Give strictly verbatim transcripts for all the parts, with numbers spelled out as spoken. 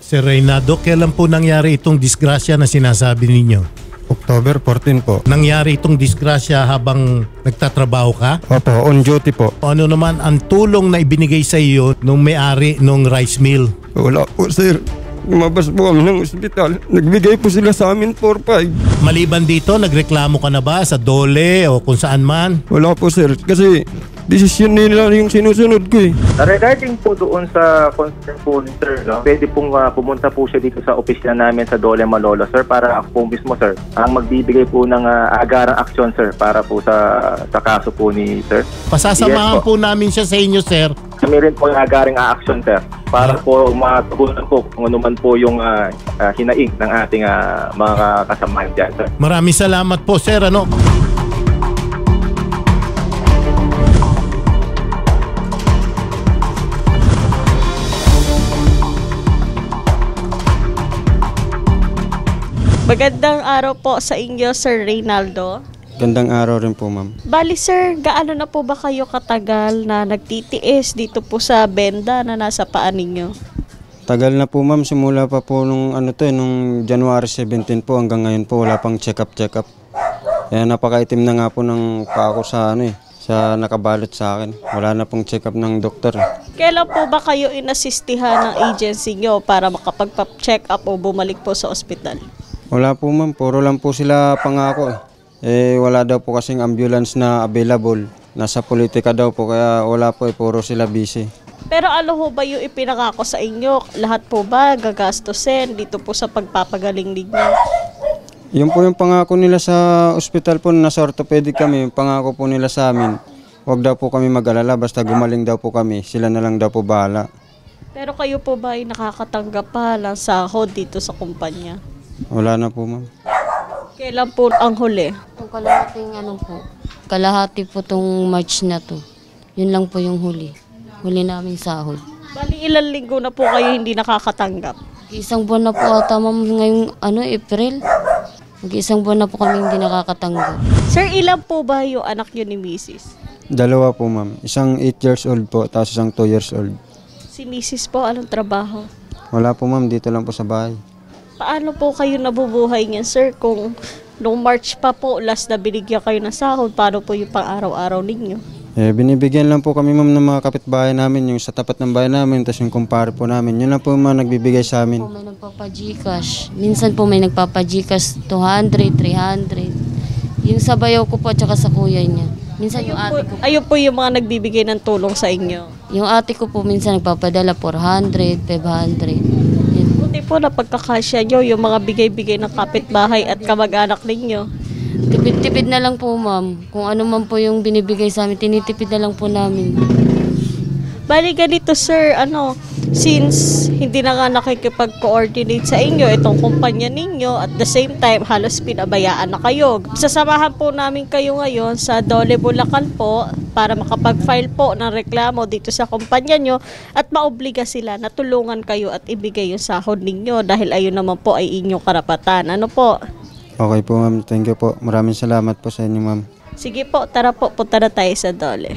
Sir Reynaldo, kailan po nangyari itong disgrasya na sinasabi ninyo? October fourteen po. Nangyari itong disgrasya habang nagtatrabaho ka? Opo, on duty po. Ano naman ang tulong na ibinigay sa iyo nung may-ari nung rice mill? Wala po, sir. Lumabas po kami ng ospital. Nagbigay po sila sa amin four five. Maliban dito, nagreklamo ka na ba sa dole o kung saan man? Wala po, sir. Kasi desisyon nila yung sinusunod ko eh. Regarding po doon sa concern po ni sir, no, pwede pong uh, pumunta po siya dito sa opisina namin sa Dole Malolo, sir, para ako po mismo, sir, ang magbibigay po ng uh, agarang aksyon, sir, para po sa sa kaso po ni sir. Pasasamahan Yes, po. po namin siya sa inyo, sir. Kami rin po yung agaring action, sir, para po matugunan po kung ano man po yung uh, uh, hinaing ng ating uh, mga kasamahan dyan, sir. Maraming salamat po, sir. Ano? Magandang araw po sa inyo, Sir Reynaldo. Gandang araw rin po, ma'am. Bali sir, gaano na po ba kayo katagal na nagtitiis dito po sa benda na nasa paan ninyo? Tagal na po, ma'am. Simula pa po nung ano to, eh, nung January seventeen po hanggang ngayon po wala pang check-up check-up. Kaya napakaitim na nga po ng paa ko sa ano eh, sa nakabalot sa akin. Wala na pong check-up ng doktor. Kailan po ba kayo inasistihan ng agency nyo para makapag-check up o bumalik po sa ospital? Wala po, ma'am. Puro lang po sila pangako eh. Eh, wala daw po kasing ambulance na available. Nasa politika daw po, kaya wala po eh, puro sila busy. Pero ano ho ba yung ipinangako sa inyo? Lahat po ba gagastusin dito po sa pagpapagaling ninyo? Yun po yung pangako nila sa ospital po, nasa orthopedic kami, yung pangako po nila sa amin. Huwag daw po kami mag-alala, basta gumaling daw po kami, sila na lang daw po bahala. Pero kayo po ba ay nakakatanggap pa ng sahod dito sa kumpanya? Wala na po, ma'am. Kailan po ang huli? Itong kalahating ano po, kalahati po tong March na to. Yun lang po yung huli. Huli namin sahod. Bali ilang linggo na po kayo hindi nakakatanggap? Isang buwan na po ata, ma'am, ngayong ano, April. Mag-isang buwan na po kami hindi nakakatanggap. Sir, ilan po ba yung anak nyo ni Missus? Dalawa po, ma'am. Isang eight years old po, tapos isang two years old. Si Missus po, anong trabaho? Wala po, ma'am. Dito lang po sa bahay. Paano po kayo nabubuhay niyan, sir? Kung noong March pa po, last na binigyan kayo ng sahod, paano po yung pang-araw-araw ninyo? Eh, binibigyan lang po kami, ma'am, ng mga kapitbahay namin, yung sa tapat ng bahay namin, tapos yung kumpare po namin. Yun lang po yung mga nagbibigay sa amin. Po, may nagpapa-Gcash. Minsan po may nagpapa-Gcash two hundred, three hundred. Yung sa bayaw ko po at saka sa kuya niya. Minsan yung ate ko po. Ayun po yung mga nagbibigay ng tulong sa inyo. Yung ate ko po minsan nagpapadala four hundred, five hundred. Buti po na pagkakasya nyo, yung mga bigay-bigay ng kapitbahay at kamag-anak ninyo. Tipid-tipid na lang po, ma'am. Kung ano man po yung binibigay sa amin, tinitipid na lang po namin. Bali ganito, sir, ano, since hindi na nga nakikipag-coordinate sa inyo itong kumpanya ninyo, at the same time, halos pinabayaan na kayo. Sasamahan po namin kayo ngayon sa Dole Bulacan po para makapag-file po ng reklamo dito sa kumpanya nyo at maobliga sila na tulungan kayo at ibigay yung sahod ninyo dahil ayun naman po ay inyong karapatan. Ano po? Okay po, ma'am. Thank you po. Maraming salamat po sa inyo, ma'am. Sige po, tara po, punta na tayo sa Dole.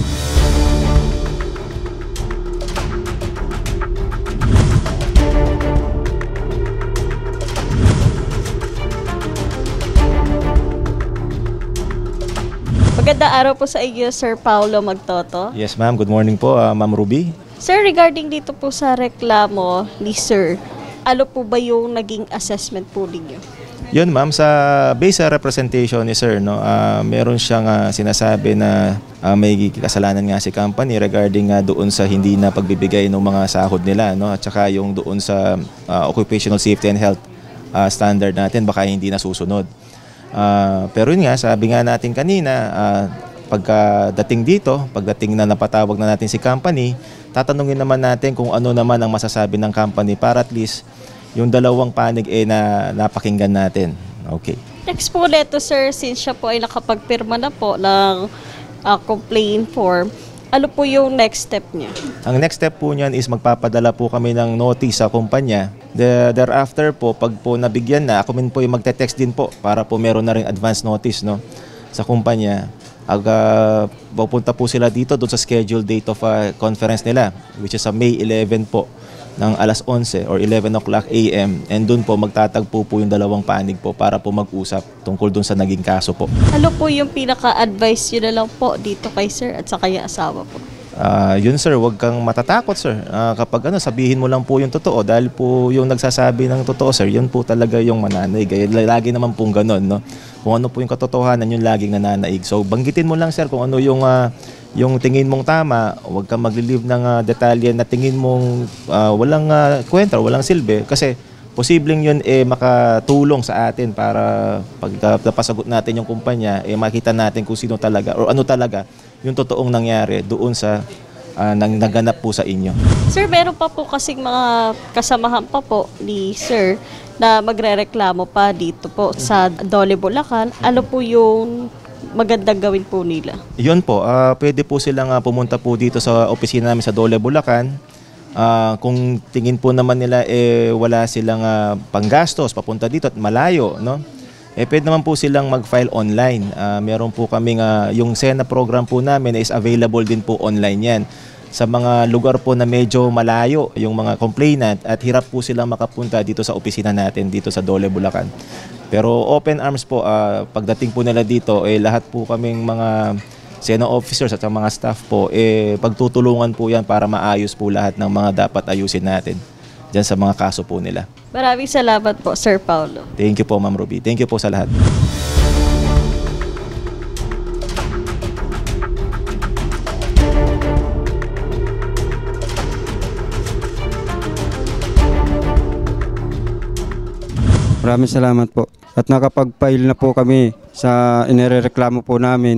Magandang araw po sa iyo, Sir Paulo Magtoto. Yes, ma'am. Good morning po, uh, Ma'am Ruby. Sir, regarding dito po sa reklamo ni Sir, ano po ba yung naging assessment po ninyo? Yun, ma'am, sa base sa representation ni Sir, no, uh, meron siyang uh, sinasabi na uh, may kasalanan nga si company regarding uh, doon sa hindi na pagbibigay ng mga sahod nila, no, at saka yung doon sa uh, occupational safety and health uh, standard natin baka hindi nasusunod. Uh, pero yun nga, sabi nga natin kanina, uh, pagkadating dito, pagdating na napatawag na natin si company, tatanungin naman natin kung ano naman ang masasabi ng company para at least yung dalawang panig eh na napakinggan natin. Okay. Next po neto, sir, since siya po ay nakapagpirma na po ng uh, complaint form, ano po yung next step niya? Ang next step po niyan is magpapadala po kami ng notice sa kumpanya. The, thereafter po, pag po nabigyan na, ako min po yung magte-text din po para po meron na rin advance notice, no, sa kumpanya. Aga, pupunta po sila dito doon sa scheduled date of uh, conference nila, which is sa May eleven po. ng alas onse or eleven o'clock a m and doon po magtatagpo po yung dalawang panig po para po mag-usap tungkol doon sa naging kaso po. Ano po yung pinaka-advice nyo na lang po dito kay sir at sa kaya asawa po? Ah, yun sir, wag kang matatakot sir. Ah, kapag ano, sabihin mo lang po yung totoo dahil po yung nagsasabi ng totoo sir, yun po talaga yung mananaig. Kaya lagi naman pong ganun, no? Kung ano po yung katotohanan, yun laging nananaig. So banggitin mo lang sir kung ano yung ah, yung tingin mong tama, huwag kang maglilive ng uh, detalye na tingin mong uh, walang uh, kwenta, walang silbi kasi posibleng yun eh makatulong sa atin para pag uh, napasagot natin yung kumpanya, eh makita natin kung sino talaga o ano talaga yung totoong nangyari doon sa uh, nang naganap po sa inyo. Sir, meron pa po kasing mga kasamahan pa po ni sir na magrereklamo pa dito po sa Dole, Bulacan. Ano po yung magandang gawin po nila? Yun po, uh, pwede po silang uh, pumunta po dito sa opisina namin sa Dole, Bulacan. Uh, kung tingin po naman nila eh wala silang uh, panggastos papunta dito at malayo, no? Eh pwede naman po silang mag-file online. Uh, meron po kaming uh, yung SENA program po namin is available din po online yan. Sa mga lugar po na medyo malayo yung mga complainant at hirap po silang makapunta dito sa opisina natin dito sa Dole, Bulacan. Pero open arms po, uh, pagdating po nila dito, eh, lahat po kaming mga SENA officers at mga staff po, eh, pagtutulungan po yan para maayos po lahat ng mga dapat ayusin natin dyan sa mga kaso po nila. Maraming salamat po, Sir Paulo. Thank you po, Ma'am Ruby. Thank you po sa lahat. Maraming salamat po. At nakapag-file na po kami sa inirereklamo po namin.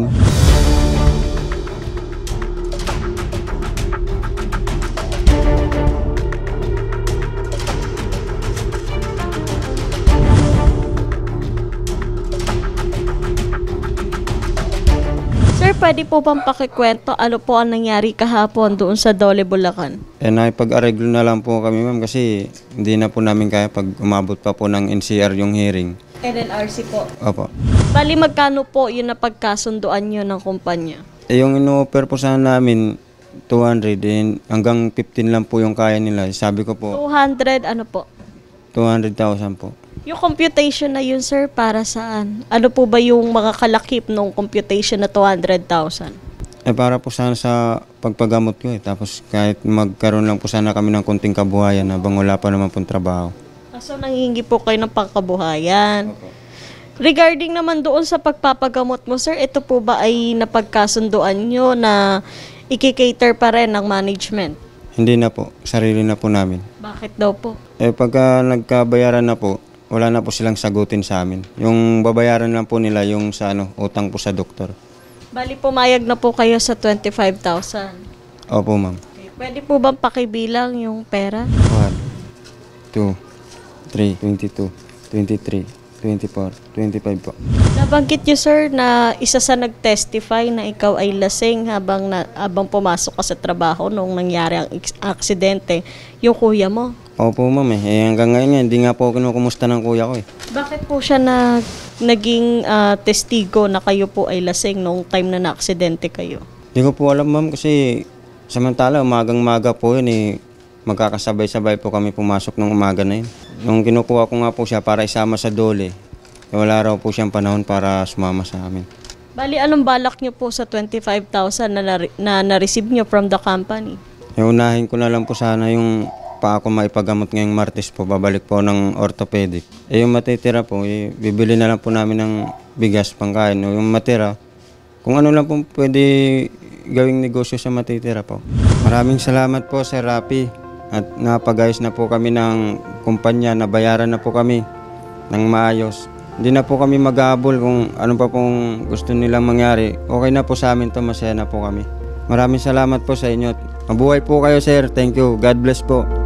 Sir, pwede po bang pakikwento ano po ang nangyari kahapon doon sa Dole, Bulacan? Eh, nakipag-areglo na lang po kami, ma'am, kasi hindi na po namin kaya pag umabot pa po ng N C R yung hearing. N L R C po. Opo. Bali, magkano po yung napagkasunduan nyo ng kumpanya? Eh, yung ino-offer po sana namin, two hundred, eh, hanggang fifteen lang po yung kaya nila. Sabi ko po, two hundred, ano po? two hundred thousand po. Yung computation na yun, sir, para saan? Ano po ba yung mga kalakip ng computation na two hundred thousand? Eh, para po sana sa pagpagamot ko eh. Tapos kahit magkaroon lang po sana kami ng kunting kabuhayan habang wala pa naman pong trabaho. So, nangihingi po kayo ng pangkabuhayan. Regarding naman doon sa pagpapagamot mo, sir, ito po ba ay napagkasunduan nyo na ikikater pa rin ng management? Hindi na po. Sarili na po namin. Bakit daw po? Eh, pagka nagkabayaran na po, wala na po silang sagutin sa amin. Yung babayaran lang po nila yung sa ano, utang po sa doktor. Bali, pumayag na po kayo sa twenty-five thousand. Opo, ma'am. Okay. Pwede po bang pakibilang yung pera? one, two, three, twenty-two, twenty-three, twenty-four, twenty-five po. Nabanggit niyo, sir, na isa sa nag-testify na ikaw ay lasing habang, na, habang pumasok ka sa trabaho nung nangyari ang eks- aksidente, yung kuya mo. Opo, ma'am. Eh, eh hanggang ngayon nga, hindi nga po kinukumusta ng kuya ko eh. Bakit po siya na, naging ah, testigo na kayo po ay lasing nung time na na-aksidente kayo? Hindi ko po alam, ma'am, kasi samantala, umagang-maga po yun eh. Magkakasabay-sabay po kami pumasok ng umaga na yun. Nung kinukuha ko nga po siya para isama sa Dole, eh, wala raw po siyang panahon para sumama sa amin. Bali, anong balak niyo po sa twenty-five thousand na, na, na na-receive niyo from the company? Eh, unahin ko na lang po sana yung pa ako maipagamot ngayong Martes po, babalik po ng orthopedic. Eh yung matitira po, eh, bibili na lang po namin ng bigas pangkain. O yung matira, kung ano lang po pwede gawing negosyo sa matitira po. Maraming salamat po, Sir Rapi. At napag-ayos na po kami ng kumpanya, nabayaran na po kami ng maayos. Hindi na po kami mag-aabol kung ano pa pong gusto nilang mangyari. Okay na po sa amin to, masaya na po kami. Maraming salamat po sa inyo. Mabuhay po kayo, sir. Thank you. God bless po.